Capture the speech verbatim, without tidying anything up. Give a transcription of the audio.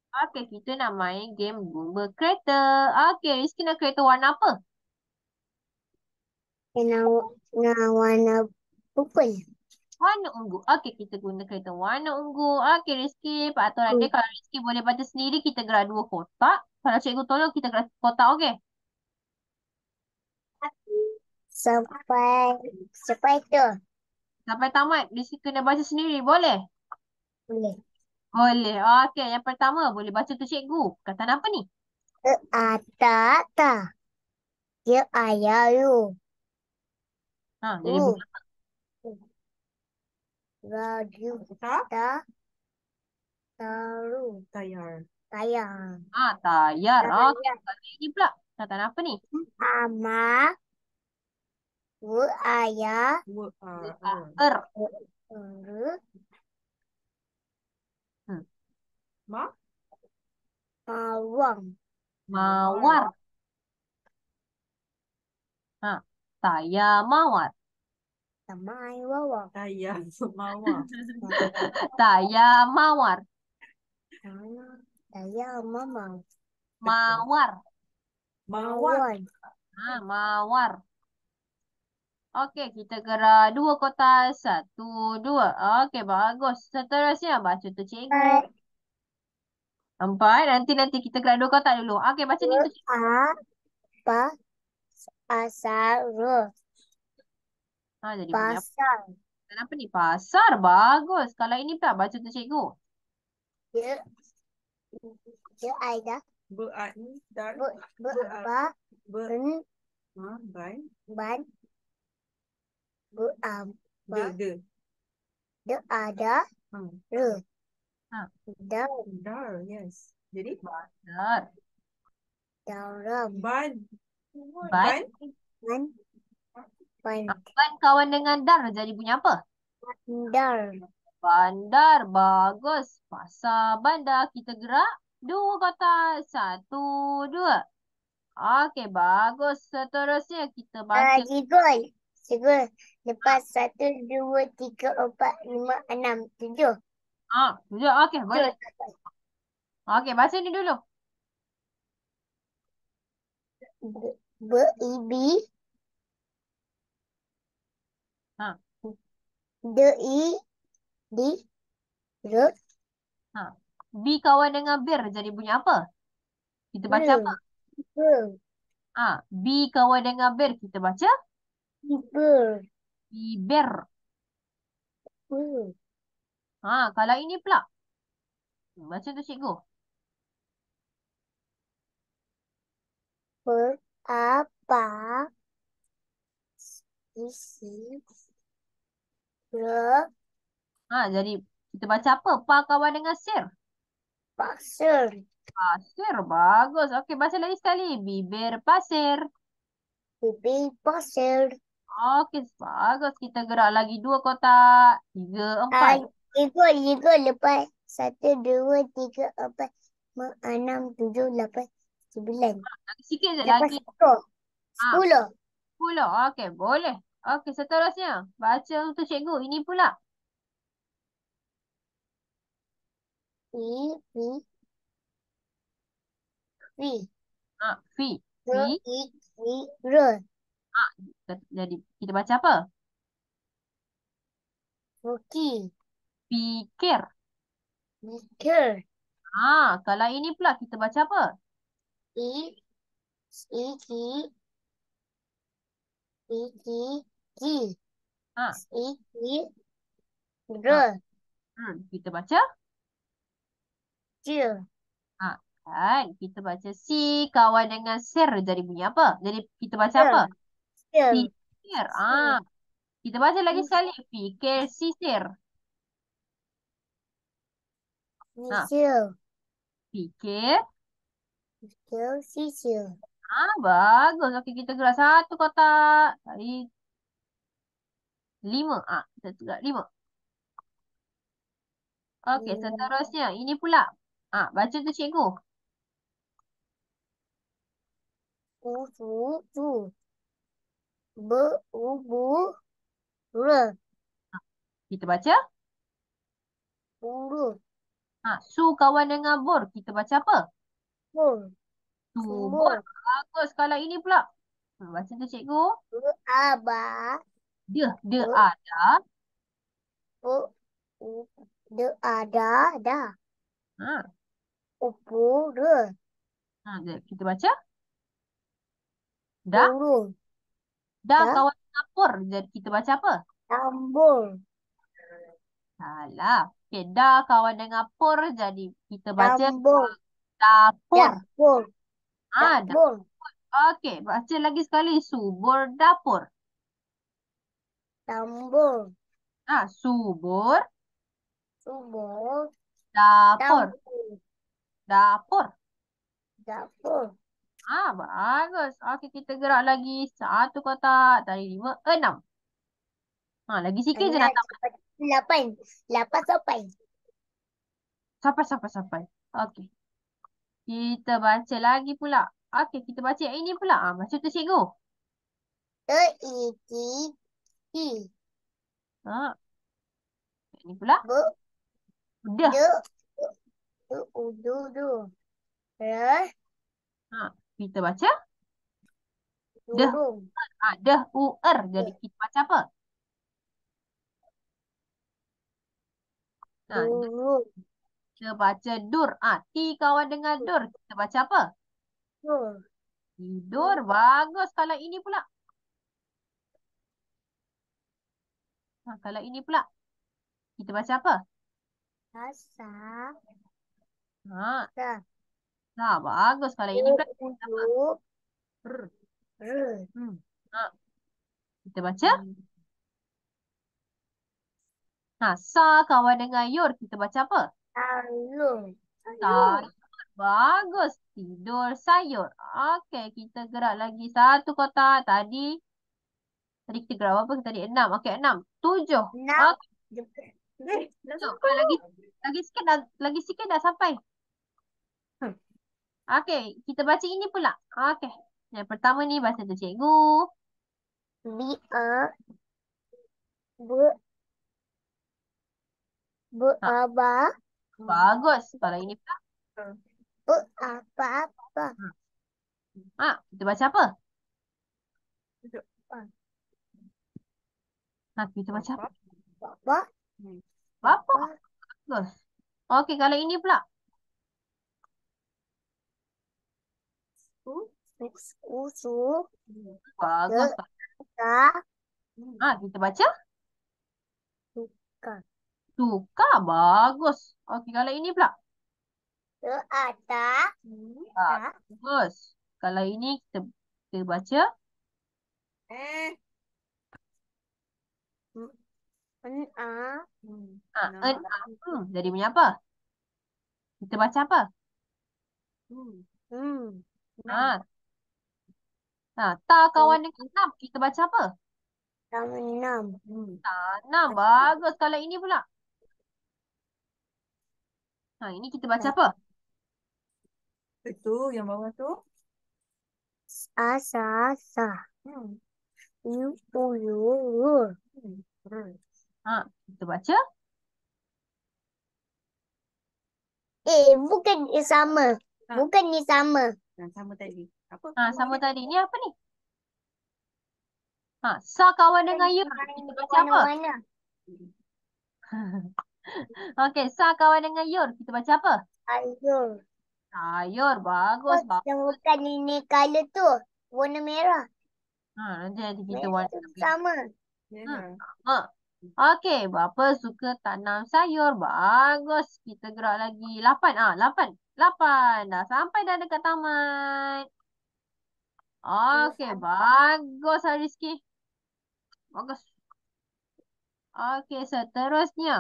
Okey, kita nak main game Lumba Kereta. Okey, Rizky nak kereta warna apa? Kena, kena warna purple. Warna ungu. Okey, kita guna kereta warna ungu. Okey, Rizky. Peraturan dia Hmm. kalau Rizky boleh baca sendiri, kita gerak dua kotak. Kalau cikgu tolong, kita gerak kotak. Okey? Sampai sampai tu Sampai tamat, Rizky kena baca sendiri. Boleh? boleh. Boleh. Okey, yang pertama, boleh baca tu cikgu. Perkataan apa ni? Ke atas tak. Dia ayah lu. Ha, jadi Lu. bunyi Radio Tak? tak tahu. Tayar. Tayang. ha, tayar. Okey, Tayang. kali ini pula. Perkataan apa ni? Ama. Bu ayah. W R R. Er. Uru. Hmm. Ma? Mawang. Mawar. Ha, tayar mawar. Sama ayah wawang. Tayar. Mawar. Tayar mawar. Sama ayah mamang. Mawar. Mawar. Mawang. Ha, mawar. Okey, kita gerak dua kotak. Satu, dua. Okey, bagus. Seterusnya, baca tu cikgu. Empat. Empat. Nanti-nanti kita gerak dua kotak dulu. Okey, baca ni Ke tu cikgu. apa. Asal ru. Ha, jadi bunyi apa? Pasal. Kenapa ni? Pasar. Bagus. Kalau ini pula, baca tu cikgu. Dia. Dia ayah. B A I dar. Bu. Bu apa. B Ben. ha ban. Ban. Bu D apa. D. Dia ada. Hmm. Ru. Ha, Dan. Dar. Yes. Jadi pasar. Dalam. ban. Ban. Ban. Ban. Ban. Ha, ban kawan dengan dar. Jadi bunyi apa? Bandar. Bandar. Bagus. Pasar bandar. Kita gerak dua kotak. Satu, dua. Okey, bagus. Seterusnya kita Ah, baca. Cikgu. Cikgu. Lepas satu, dua, tiga, empat, lima, enam, tujuh. Ah, tujuh. Okey, boleh. Tujuh. Okey, baca ni dulu. B, B, I, B. Ha, D, I, D. R. ha. B kawan dengan bir jadi bunyi apa? Kita baca apa? R. R. Ah, B kawan dengan bir kita baca R. biber. R. Ha, kalau ini pula. Baca tu cikgu. Per, apa. Isi. R. Ha, jadi kita baca apa? Pa kawan dengan sir. Pasir. Pasir. Bagus. Okey, baca lagi sekali. Bibir pasir. Pipi pasir. Okey, bagus. Kita gerak lagi dua kotak. Tiga, Ah, empat. Cikgu, cikgu. Lepas satu, dua, tiga, empat, lima, enam, tujuh, lapan, sembilan. Lagi sikit je Lepas lagi. sepuluh. Ah, Sepuluh. sepuluh. Okey, boleh. Okey, seterusnya. Baca untuk cikgu. Ini pula. I, Pi, Pi. Ah, fi. Ke, Fi. I, I, R. Ah, jadi kita baca apa? Hoki. Fikir. Mikir. Ah, kalau ini pula kita baca apa? I, I, Ki, I, Ki, Ki. Ah, I, Ki, ah. R. Hmm, kita baca. J. Ah, kan? Kita baca si kawan dengan sir jadi bunyi apa? Jadi kita baca apa? R. R. Fikir. Ah, kita baca lagi sekali. Fikir sisir. Ah, Sisir. fikir. Sisir. Sisir. Ah, bagus. Okey, kita gerak satu kotak. Tadi lima. Ah, kita gerak lima. Okey, seterusnya. Ini pula. Ah, baca tu cikgu. U, Su, Su. B, U, Bu, R. Kita baca. Uru. Ha, su kawan dengan bor. Kita baca apa? Bur. Subur. Sumur. Bagus. Kalau ini pula. Ha, baca tu cikgu. Berabah. Dia. Dia Ber. ada. Ber. De ada. Dah. Ha, Upur. ha, jap, kita baca. Dah. Burung. Dah Dah. kawan dengan por. Jadi kita baca apa? Tambur. Salah. Okey. Dah kawan dengan por. Jadi kita baca Tambur. dapur. Dapur. Ah, dah. Dapur. Okey. Baca lagi sekali. Subur dapur. Tambur. Ah, subur Sumur. dapur. Tambur. Dapur. Dapur. Ah, bagus. Okey, kita gerak lagi. Satu kotak. Tadi lima, enam. Ha, lagi sikit je nak Enam. tambah. Lapan. Lapan sampai. Sampai, sampai, sampai. Okey. Kita baca lagi pula. Okey, kita baca yang ini pula. Ah, baca tu cikgu. Teiki. Ti. Ha. Yang ini pula. Be. Dah. De. De. Udu. Du. Re. Ha. Kita baca. Dah. Durung. Ah, dah u-er. Jadi kita baca apa? Ha, Durung. kita baca dur. Ah, ti kawan dengan dur. Kita baca apa? Dur. Tidur. Bagus. Kalau ini pula. Ha, kalau ini pula. Kita baca apa? Asa. Ha, Sa. nah, bagus. Kalau ini pula. Kita apa? Udu. R. Re. Hmm. Ha, kita baca. Nah, sa kawan dengan yor. Kita baca apa? Sayur. Sayur. Bagus. Tidur sayur. Okey, kita gerak lagi satu kotak. Tadi, tadi kita gerak berapa? Tadi enam. Okey, enam. Tujuh. Enam. Okey, Eh, dah tujuh. sampai. Lagi, lagi sikit dah, lagi sikit dah sampai. Hmm. Okey, kita baca ini pula. Okey. Yang pertama ni baca tu cikgu. Bia. Be. Ha, Beabah. bagus. Kalau ini pula. Beapa-apa. Ha, kita baca apa? Ha, kita baca apa? Bapa. Hmm. Bapa. Bapa. Bagus. Okey, kalau ini pula. Tu. Usu. Bagus. Ka. Ha, kita baca. Suka. Suka. Bagus. Okey, kalau ini pula. Ke atas. Ha, bagus. Kalau ini kita, kita baca. Eh. Ena. Hmm. Ha, Nah. en, hmm. Jadi punya apa? Kita baca apa? Hmm. Hmm. Ha. Ha, ta kawan dengan enam. Kita baca apa? Enam. Hmm. Tanam. Bagus. Kalau ini pula. Ha, ini kita baca apa? Itu yang bawah tu. Asa. Sa. Hmm. Yu. Uyu. Hmm. Re. Ha, kita baca. Eh, bukan ni sama. Ha. Bukan ni sama. Yang sama tadi. Apa? Ha, sama tadi. Ni apa ni? Ha, sa kawan dengan yu. Kita baca apa? Mana-mana. Okey, sa kawan dengan yur. Kita baca apa? Sayur. Sayur. Bagus. Kau yang Bagus. bukan ini color tu. Warna merah. Ha, nanti nanti kita Merah warna tu biru. sama. Ya. Hmm. Ha. Okey, bapa suka tanam sayur. Bagus. Kita gerak lagi. Lapan. Ah, lapan. Lapan. Dah sampai dah dekat taman. Okey, bagus Hariski. Bagus. Okey, seterusnya.